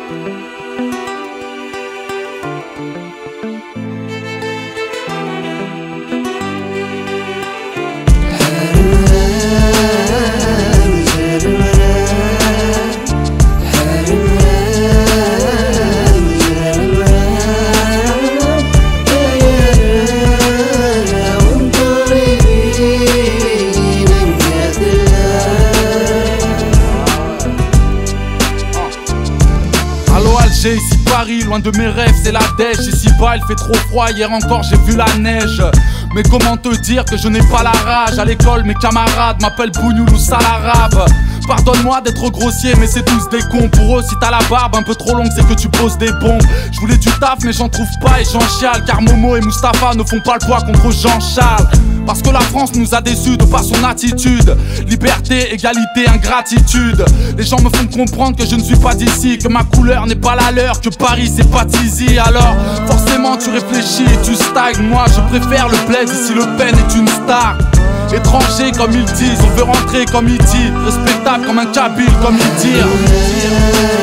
Ici Paris, loin de mes rêves, c'est la dèche. Ici bas il fait trop froid, hier encore j'ai vu la neige. Mais comment te dire que je n'ai pas la rage? À l'école mes camarades m'appellent Bougnoul ou sale arabe. Pardonne-moi d'être grossier mais c'est tous des cons. Pour eux si t'as la barbe un peu trop longue c'est que tu poses des bombes. Je voulais du taf mais j'en trouve pas et j'en chiale. Car Momo et Mustapha ne font pas le poids contre Jean-Charles. Parce que la France nous a déçus de par son attitude. Liberté, égalité, ingratitude. Les gens me font comprendre que je ne suis pas d'ici, que ma couleur n'est pas la leur, que Paris c'est pas Tizi. Alors forcément tu réfléchis et tu stagnes. Moi je préfère le bled ici Le Pen est une star. Étranger comme ils disent, on veut rentrer comme ils disent. Respectable comme un Kabyle comme ils disent.